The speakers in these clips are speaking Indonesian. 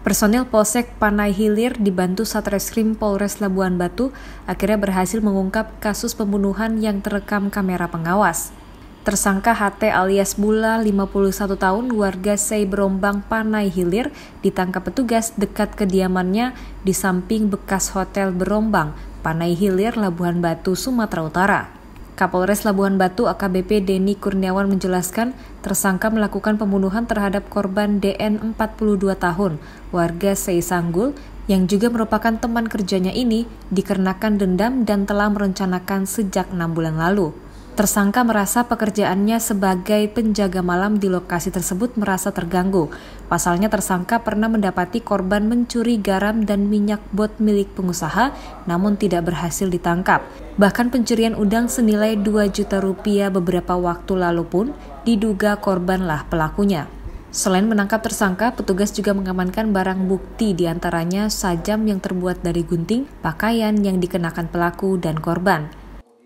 Personil Polsek Panai Hilir dibantu Satreskrim Polres Labuan Batu akhirnya berhasil mengungkap kasus pembunuhan yang terekam kamera pengawas. Tersangka HT alias Bula, 51 tahun, warga Sei Berombang, Panai Hilir, ditangkap petugas dekat kediamannya di samping bekas Hotel Berombang, Panai Hilir, Labuan Batu, Sumatera Utara. Kapolres Labuan Batu AKBP Denny Kurniawan menjelaskan tersangka melakukan pembunuhan terhadap korban DN 42 tahun, warga Sei Sanggul, yang juga merupakan teman kerjanya ini dikarenakan dendam dan telah merencanakan sejak 6 bulan lalu. Tersangka merasa pekerjaannya sebagai penjaga malam di lokasi tersebut merasa terganggu. Pasalnya tersangka pernah mendapati korban mencuri garam dan minyak bot milik pengusaha, namun tidak berhasil ditangkap. Bahkan pencurian udang senilai 2 juta rupiah beberapa waktu lalu pun diduga korbanlah pelakunya. Selain menangkap tersangka, petugas juga mengamankan barang bukti diantaranya sajam yang terbuat dari gunting, pakaian yang dikenakan pelaku dan korban.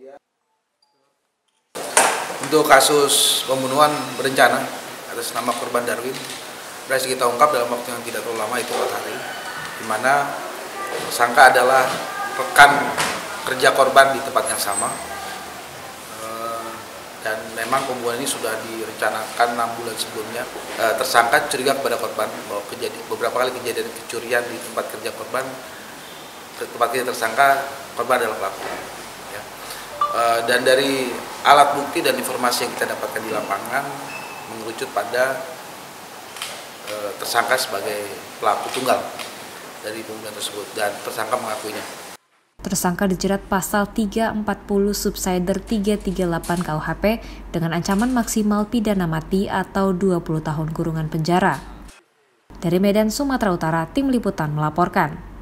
Untuk kasus pembunuhan berencana atas nama korban Darwin berhasil kita ungkap dalam waktu yang tidak terlalu lama, itu 4 hari, di mana tersangka adalah rekan kerja korban di tempat yang sama, dan memang pembunuhan ini sudah direncanakan 6 bulan sebelumnya. Tersangka curiga kepada korban bahwa beberapa kali kejadian kecurian di tempat kerja korban, tempat kerja tersangka, korban adalah pelaku. Dan dari alat bukti dan informasi yang kita dapatkan di lapangan mengerucut pada tersangka sebagai pelaku tunggal dari pembunuhan tersebut, dan tersangka mengakuinya. Tersangka dijerat pasal 340 subsider 338 KUHP dengan ancaman maksimal pidana mati atau 20 tahun kurungan penjara. Dari Medan, Sumatera Utara, Tim Liputan melaporkan.